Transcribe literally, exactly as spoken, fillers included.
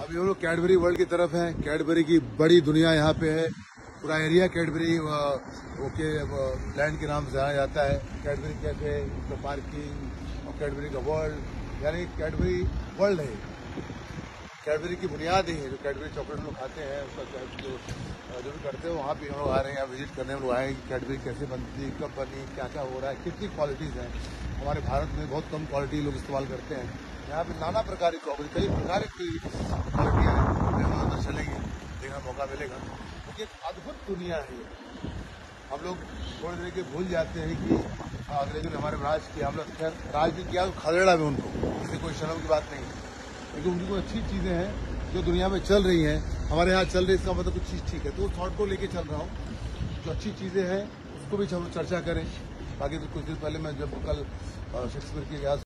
अभी हम लोग कैडबरी वर्ल्ड की तरफ हैं। कैडबरी की बड़ी दुनिया यहाँ पे है। पूरा एरिया कैडबरी ओके लैंड के नाम से जाना जाता है। कैडबरी कैफे, पार्किंग और कैडबरी का वर्ल्ड, यानी कैडबरी वर्ल्ड है। कैडबरी की बुनियाद ही है। जो कैडबरी चॉकलेट लोग खाते हैं, उसका जो जो भी करते हैं, वहाँ पे हम लोग आ रहे हैं, यहाँ विजिट करने हम लोग आए कि कैडबरी कैसे बनती, कब बनी, क्या क्या हो रहा है, कितनी क्वालिटीज़ हैं। हमारे भारत में बहुत कम क्वालिटी लोग इस्तेमाल करते हैं। यहाँ पे नाना प्रकार की क्वालिटी, कई प्रकार की क्वालिटी है। हम अंदर चलेंगे, देखने मौका मिलेगा, क्योंकि एक अद्भुत दुनिया है। हम लोग थोड़ी देर के भूल जाते हैं कि अंग्रेजों ने हमारे राज किया, हम लोग खैर राज भी किया तो खदेड़ा भी उनको, इससे कोई शर्म की बात नहीं है। लेकिन उनकी कोई अच्छी चीज़ें हैं जो दुनिया में चल रही हैं, हमारे यहाँ चल रही है, इसका मतलब कुछ चीज़ ठीक है। तो उस थॉट को लेके चल रहा हूँ। जो अच्छी चीज़ें हैं उसको भी हम चर्चा करें। बाकी तो कुछ दिन पहले मैं जब कल शेक्सपियर की याद